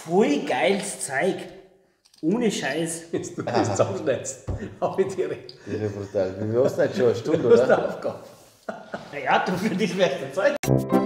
voll geiles Zeug. Ohne Scheiß. Jetzt du das zusammenschneidest, habe ich dir recht. Das ist ja brutal. Wie hast du nicht schon eine Stunde, Du hast oder? eine Aufgabe. Naja, du für dich wärst der Zeit.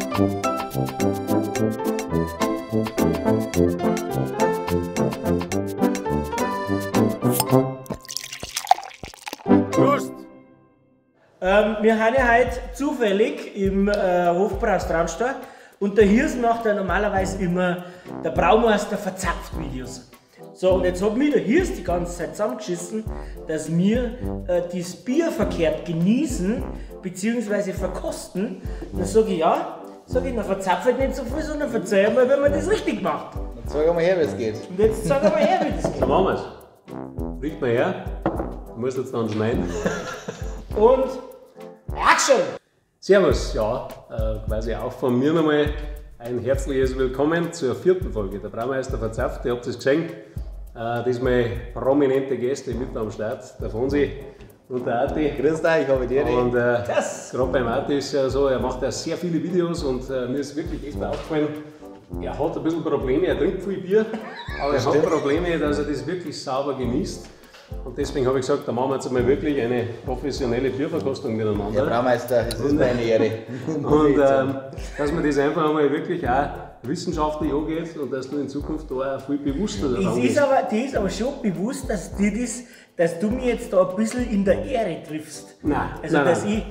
Prost! Wir haben ja heute zufällig im Hofbräu Traunstein und der Hirsen macht ja normalerweise immer der Braumeister verzapft Videos. So, und jetzt hat mir der Hirs die ganze Zeit zusammengeschissen, dass wir das Bier verkehrt genießen bzw. verkosten. Dann sage ich, ja, dann verzapfe ich nicht so viel, sondern verzeih mal, wenn man das richtig macht. Dann sag mal her, wie es geht. Und jetzt sag mal her, wie das geht. Dann machen wir es. Riecht mal her. Du musst jetzt dann schneiden. Und Action! Servus, ja, quasi auch von mir nochmal ein herzliches Willkommen zur 4. Folge. Der Braumeister verzapft, ihr habt es gesehen. Diesmal prominente Gäste mit am Start, der Fonsi und der Ati. Grüß dich, ich habe dir Und Das. gerade beim Ati ist ja so, er macht ja sehr viele Videos und mir ist wirklich echt aufgefallen, er hat ein bisschen Probleme, er trinkt viel Bier, aber er hat Probleme, dass er das wirklich sauber genießt. Und deswegen habe ich gesagt, da machen wir jetzt mal wirklich eine professionelle Bierverkostung Herr miteinander. Braumeister, es ist mir eine Ehre. Und dass man das einfach einmal wirklich auch wissenschaftlich angeht und dass du in Zukunft da auch viel bewusster daran Die gehst. ist aber schon bewusst, dass du mir jetzt da ein bisschen in der Ehre triffst. Nein, Also nein, dass nein.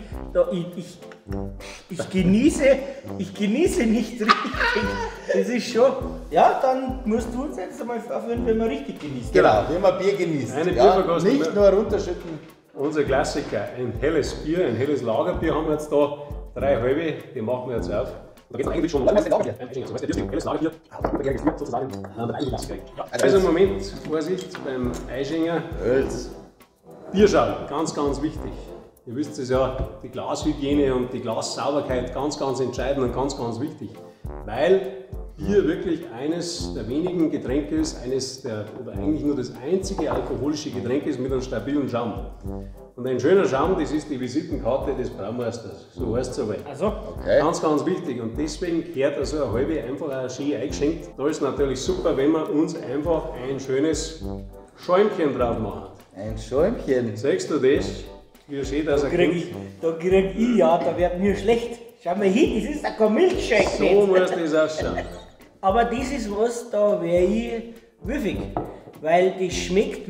ich genieße nicht richtig. Das ist schon. Ja, dann musst du uns jetzt einmal aufhören, wenn wir richtig genießen. Genau, wie man Bier genießt. Eine Ja, Bierverkostung, nicht ne? nur runterschütten. Unser Klassiker, ein helles Bier, ein helles Lagerbier haben wir jetzt da, 3 halbe, die machen wir jetzt auf. Da geht es eigentlich schon um helles Lagerbier, sozusagen, Also Moment, Vorsicht beim Eischenker. Hölz. Bierschau, ganz, ganz wichtig. Ihr wisst es ja, die Glashygiene und die Glassauberkeit ganz, ganz entscheidend und ganz, ganz wichtig. Weil Bier wirklich eines der wenigen Getränke ist, oder eigentlich nur das einzige alkoholische Getränk ist mit einem stabilen Schaum. Und ein schöner Schaum, das ist die Visitenkarte des Braumeisters, so heißt es aber. Also, Okay. Ganz, ganz wichtig und deswegen gehört also eine halbe einfach auch schön eingeschenkt. Da ist natürlich super, wenn wir uns einfach ein schönes Schäumchen drauf machen. Ein Schäumchen. Siehst du das? Wie schön, dass er da krieg ich, ja, da wird mir schlecht. Schau mal hin, das ist ja kein Milchshake. So nicht. muss das ausschauen. Aber das ist was, da wäre ich würfig. Weil das schmeckt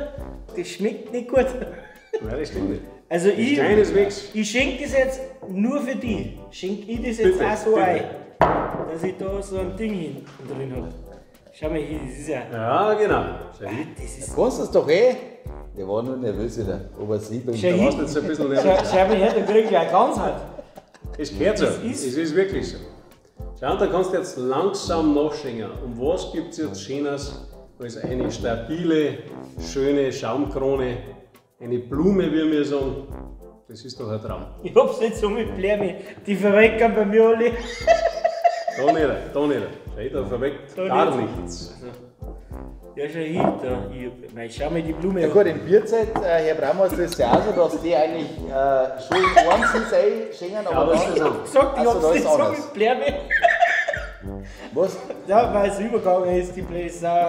nicht gut. Nein, das stimmt nicht. Also Keineswegs. ich schenke das jetzt nur für dich. Schenke ich das jetzt Bitte, auch so bitte. ein, dass ich da so ein Ding drin habe. Schau mal hier, das ist ja. Ja, genau. Schau hin. Das ist. Du kannst das doch eh. Der war nur nervös wieder, ob er sie bringt. Schau Da hin. warst du jetzt ein bisschen Schau nervös. mal her, da krieg ich eine Ganzheit. Es gehört so. Das Es ist- ist wirklich so. Schau, da kannst du jetzt langsam nachschenken. Um was gibt es jetzt Schönes als eine stabile, schöne Schaumkrone, eine Blume, wie wir sagen. Das ist doch ein Traum. Ich hab's nicht so mit Blärme. Die verrecken bei mir alle. Da nicht, da nicht. Schau, da verweckt Da gar nicht. nichts. Ja, schau hin, da. Nein, schau mal die Blume Ja an. gut, in Bierzeit, Herr Braumeister, ist es ja auch so, dass die eigentlich schon einzeln schenken, aber das ist dann... so. Gesagt, ich Also, hab's da nicht ist so anders. mit Blärme. Was? Ja, weil es übergegangen ist, die blöde Sau.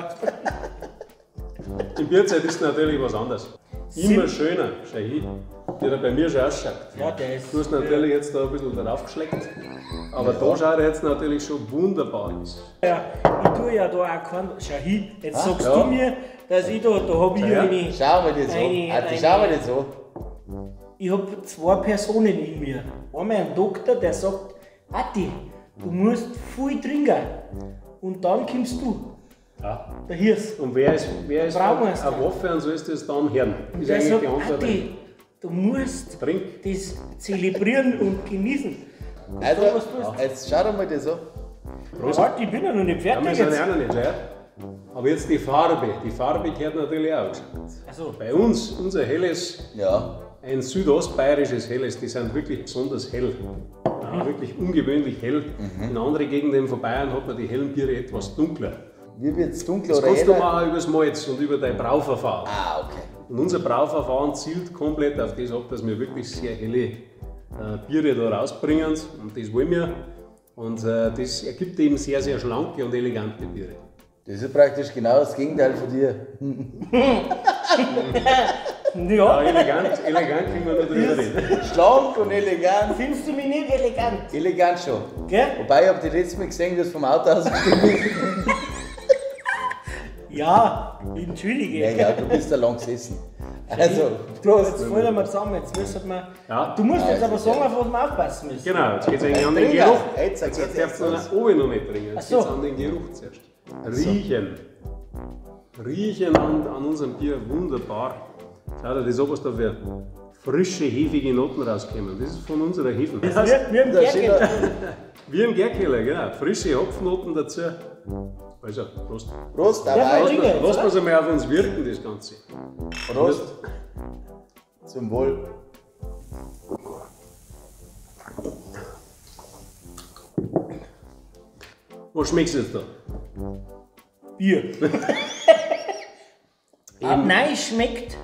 In Bierzeit ist natürlich was anderes. Immer schöner. Schau hin, wie er bei mir schon ausschaut. Ja, der ist. Du hast natürlich jetzt da ein bisschen darauf geschleckt, aber da schaut er jetzt natürlich schon wunderbar aus. Ja, ich tue ja da auch keinen. Schau hin, jetzt sagst ja. du mir, dass ich da habe ich Ja. eine. Schau mal das an. Schau mal das an. Ich habe 2 Personen in mir. Einmal ein Doktor, der sagt, Ati, du musst viel trinken. Und dann kommst du, Ja. der Hirs. Und wer ist Braumeister. eine Waffe und sollst du es dann hören? Ist Der eigentlich sagt, die Antwort. Ati, du musst Trink. das zelebrieren und genießen. Also, was tust du? jetzt schau dir mal das an. Warte, ich bin ja noch nicht Ja, wir fertig sind jetzt. ja noch nicht, ja. Aber jetzt die Farbe. Die Farbe gehört natürlich auch. Also, Bei uns, unser helles, Ja. ein südostbayerisches helles, die sind wirklich besonders hell. Ja, wirklich ungewöhnlich hell. In anderen Gegenden von Bayern hat man die hellen Biere etwas dunkler. Wie wird es dunkler Das oder kannst du heller? machen über das Malz und über dein Brauverfahren. Ah, okay. Und unser Brauverfahren zielt komplett auf das ab, dass wir wirklich sehr helle Biere da rausbringen. Und das wollen wir. Und das ergibt eben sehr, sehr schlanke und elegante Biere. Das ist praktisch genau das Gegenteil von dir. Ja. Elegant können wir noch drüber reden. Schlank und elegant. Findest du mich nicht elegant? Elegant schon. Gell? Wobei, ich habe die letztes Mal gesehen, du hast vom Auto ausgestiegen bist. Ja, entschuldige. Ja, du bist da lang gesessen. Also, Prost. Jetzt fallen wir zusammen, jetzt müssen wir. Ja. Du musst jetzt aber sagen, auf was wir aufpassen müssen. Genau, jetzt geht es eigentlich an den Trinker. Geruch. Jetzt Jetzt geht's darfst du erst noch oben noch nicht trinken. Jetzt Ach so. geht es an den Geruch zuerst. Riechen. Riechen an unserem Bier wunderbar. Schau dir das an, was da für frische, hefige Noten rauskommen. Das ist von unserer Hefe. Wir haben Da Gärkeller. Wie im Gärkeller, genau. Frische Hopfnoten dazu. Also, Prost. Prost, Ja, dabei. Trinken jetzt, Lass oder? uns einmal auf uns wirken, das Ganze. Prost. Zum Wohl. Was schmeckt es jetzt da? Bier. Nein, es schmeckt.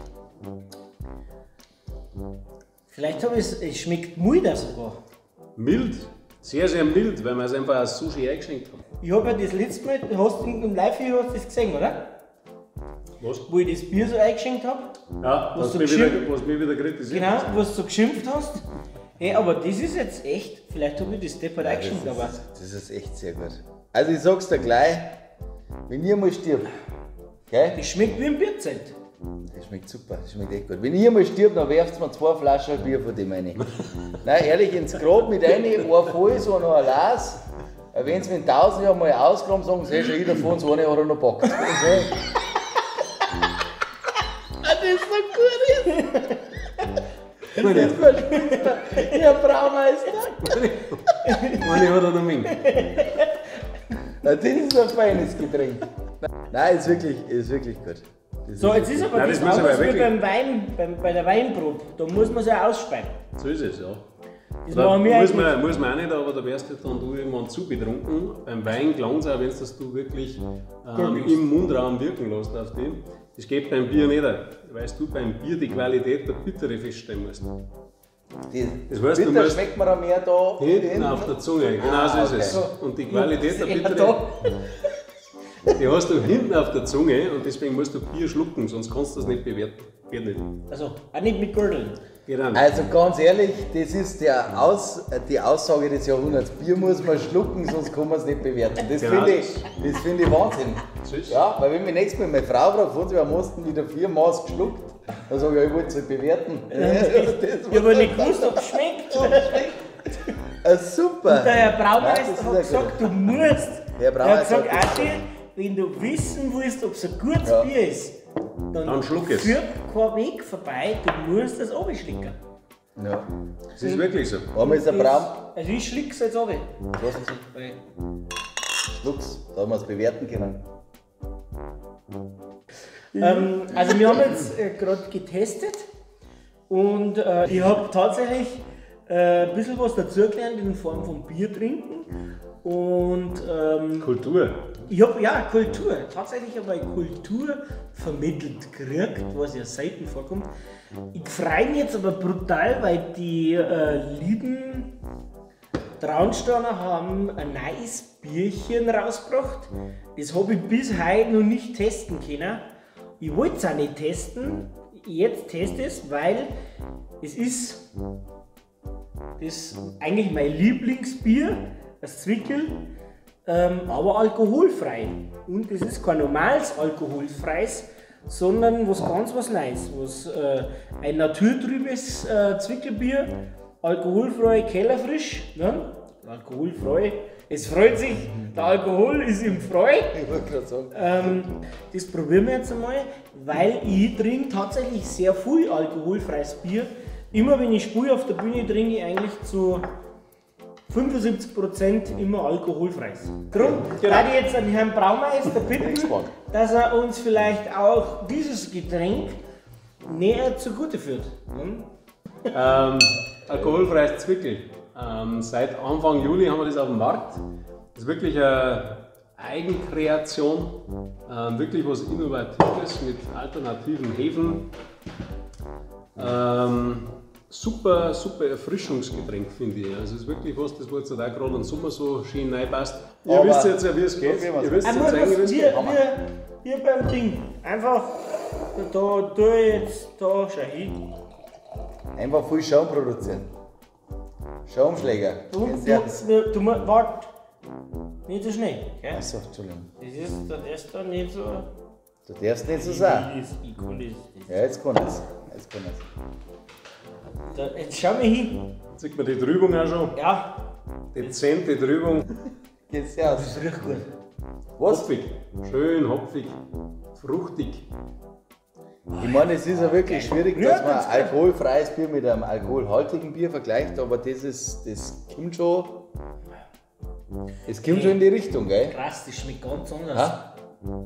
Vielleicht habe ich es schmeckt milder sogar. Mild. Sehr, sehr mild, weil wir es einfach als Sushi eingeschenkt haben. Ich habe ja das letzte Mal, hast du im Live-Video hast du das gesehen, oder? Was? Wo ich das Bier so eingeschenkt habe. Ja, Was was du mich geschimpft- wieder kritisiert Genau, hast. was du so geschimpft hast. Hey, aber das ist jetzt echt, vielleicht habe ich das deppert eingeschenkt, aber. Das ist echt sehr gut. Also, ich sag's dir gleich, wenn ich mal stirb, gell? Das schmeckt wie ein Bierzelt. Das schmeckt super, das schmeckt echt gut. Wenn ich mal stirb, dann werft mir 2 Flaschen Bier von dem rein. Nein, ehrlich, ins Grab mit rein, ein voll, so noch ein Glas. Wenn es mir in 1000 Jahren mal ausgenommen sagen, sehe schon jeder von uns, eine hat er noch packt. Das ist so gut. Das verspürt man. Herr Braumeister. Meine hat er noch mit. Na, das ist ein feines Getränk. Nein, ist wirklich gut. Das So, jetzt ist aber Nein, das das müssen wir anders wie wirklich- beim Wein, bei der Weinprobe. Da muss man es ja ausspeien. So ist es, ja. Das Da machen wir muss eigentlich. man auch nicht, aber da wärst du dann du irgendwann zu betrunken. Beim Wein gelangt es auch, wenn es du wirklich im Mundraum wirken lässt auf den. Das geht beim Bier nicht, weil du beim Bier die Qualität der Bittere feststellen musst. Das heißt, du Bitter musst schmeckt man auch mehr da hinten auf der Zunge, genau so ist es. okay. Und die Qualität der Ja, Bittere, da. die hast du hinten auf der Zunge und deswegen musst du Bier schlucken, sonst kannst du das nicht bewerten. Geht nicht. Also, auch nicht mit Gürteln. Geht auch nicht. Also ganz ehrlich, das ist die Aussage des Jahrhunderts. Bier muss man schlucken, sonst kann man es nicht bewerten. Das Genau. finde ich Wahnsinn. So ist es. Ja, weil wenn mich nächstes Mal meine Frau fragt, von wir mussten wieder 4 Maß geschluckt, dann sage ich, ja, ich wollte es nicht bewerten. Ich habe nicht gewusst, ob es schmeckt. Super. Der Herr Nein, Braumeister das ist hat ja gesagt, gut. du musst. Herr Er hat Braumeister gesagt, hat Adi, wenn du wissen willst, ob es ein gutes Ja. Bier ist, Dann schluck es. führt kein Weg vorbei, du musst das runterschlucken. Ja. Das ist wirklich so. Einmal ist der Braum. Also ich schluck's jetzt runter. Was ist Weil- Schlucks, da haben wir es bewerten können. Also wir haben jetzt gerade getestet und ich habe tatsächlich ein bisschen was dazugelernt in Form von Bier trinken und Kultur. ich habe ja Kultur, tatsächlich habe ich Kultur vermittelt gekriegt, was ja selten vorkommt. Ich freue mich jetzt aber brutal, weil die lieben Traunsteiner haben ein neues Bierchen rausgebracht. Das habe ich bis heute noch nicht testen können. Ich wollte es auch nicht testen. Jetzt teste ich es, weil es ist das eigentlich mein Lieblingsbier, das Zwickel, aber alkoholfrei. Und es ist kein normales alkoholfreies, sondern was ganz was Neues. Ein naturtrübes Zwickelbier, alkoholfrei, kellerfrisch. Ne? Alkoholfrei. Es freut sich, der Alkohol ist ihm Freude. Ich wollte gerade sagen. Das probieren wir jetzt einmal, weil ich trinke tatsächlich sehr viel alkoholfreies Bier. Immer wenn ich spiele auf der Bühne, trinke ich eigentlich zu 75% immer alkoholfreies. Darum werde ich jetzt an Herrn Braumeister bitten, gespannt. dass er uns vielleicht auch dieses Getränk näher zugute führt. Alkoholfreies Zwickel. Seit Anfang Juli haben wir das auf dem Markt. Das ist wirklich eine Eigenkreation, wirklich was Innovatives mit alternativen Hefen. super, super Erfrischungsgetränk, finde ich. Also es ist wirklich was, das jetzt auch gerade im Sommer so schön reinpasst. Ihr Aber- wisst jetzt ja, wie es geht. Okay, was- Ihr wisst Nur jetzt eigentlich, wie es geht. wir beim Ding. Einfach, da tue ich jetzt, da schau hin. Einfach viel Schaum produzieren. Schaumschläger. Und Kennst du? du musst, warte, nicht so schnell. Gell? Achso, Entschuldigung. Das ist dann nicht so. Du darfst nicht so sagen. Ich kann das. Ja, jetzt kann es. Jetzt kann es. Jetzt schau mal hin. Sieht man die Trübung auch schon? Ja, Dezente Trübung. Geht's ja aus. das riecht gut. Was? Hopfig. Schön hopfig. Fruchtig. Ich meine, es ist ja wirklich schwierig, Ja, dass man ganz alkoholfreies Bier mit einem alkoholhaltigen Bier vergleicht, aber das kommt schon. Es kommt schon in die Richtung, gell? Krass, das schmeckt ganz anders. Ha?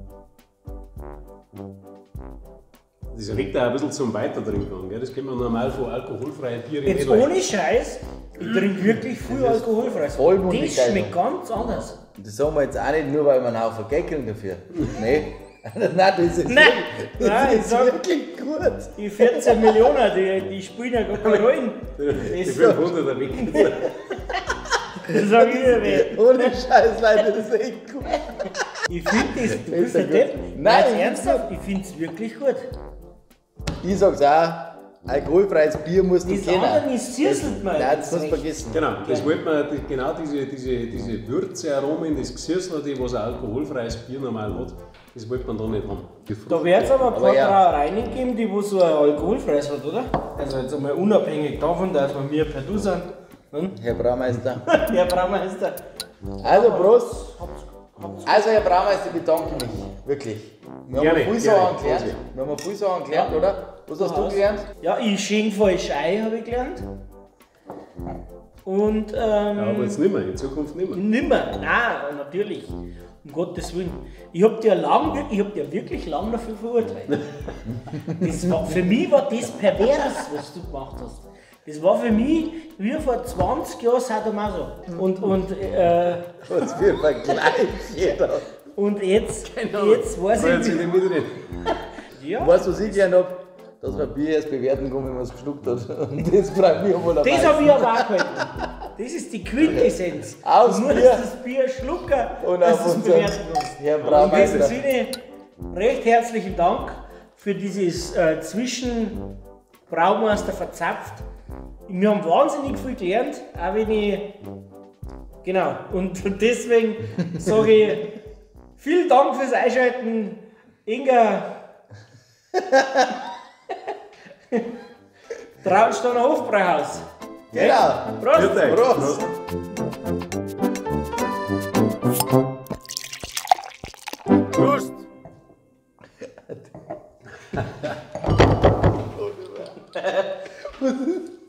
Das regt auch ein bisschen zum Weitertrinken an. Gell? Das kennt man normal von alkoholfreien Bieren Jetzt nicht. ohne Scheiß, ich trinke wirklich viel alkoholfreies. vollmundig Das geil. schmeckt ganz anders. Und das sagen wir jetzt auch nicht nur, weil wir einen Haufen Geld kriegen dafür. Nee. Nein, das ist, Nein, das nein, ich ist sag- wirklich gut. Die 14 Millionen, die spielen ja gar keine Rolle. Die Das, 500er weg. das sag ich dir nicht. Ohne Scheiß, Leute, das ist echt gut. Ich finde das, du bist ja ein gut. Depp. Nein, Nein, ich ernsthaft, ich finde es wirklich gut. Ich sag's auch, alkoholfreies Bier musst du Das kennen. andere isierselt man. Nein, das musst du vergessen. Genau, das wollte man, genau diese Würzearomen, das Gesürsselte, was ein alkoholfreies Bier normal hat, das wollte man da nicht haben. Da wird es aber ein paar Aber ja. Brauereien geben, die wo so ein alkoholfreies hat, oder? Also jetzt einmal unabhängig davon, dass wir per Du sind. Hm? Herr Braumeister. Herr Braumeister. Also Prost. Also Herr Braumeister, ich bedanke mich. Wirklich. Wir Gerne, haben viel gerne. Sachen gelernt. Wir haben viel Sachen gelernt, oder? Was hast du gelernt? Ja, ich schenke falsch Ei, habe ich gelernt. Und Ja, aber jetzt nicht mehr, in Zukunft nicht mehr. nimmer. Nein, natürlich. Um Gottes Willen. Ich hab dir wirklich lang dafür verurteilt. Für mich war das pervers, was du gemacht hast. Das war für mich wie vor 20 Jahren Sadomaso. Was für ein Vergleich jeder. Und jetzt weiß Aber jetzt ich sind nicht. wir drin. Ja, Weißt du, was ich gelernt habe? Dass man Bier erst bewerten kann, wenn man es geschluckt hat. Und das freut mich einmal am das meisten. habe ich aber auch gehalten. Das ist die Quintessenz. Aus Du musst Bier. das Bier schlucken, Und dass auf du es unseren bewerten kannst. Herrn In diesem Braumeister. Sinne, recht herzlichen Dank für dieses Zwischen Braumeister verzapft. Wir haben wahnsinnig viel gelernt, auch wenn ich. Genau, und deswegen sage ich vielen Dank fürs Einschalten, Inga. Traunsteiner Hofbräuhaus. Genau. Prost! Bitte. Prost. Prost!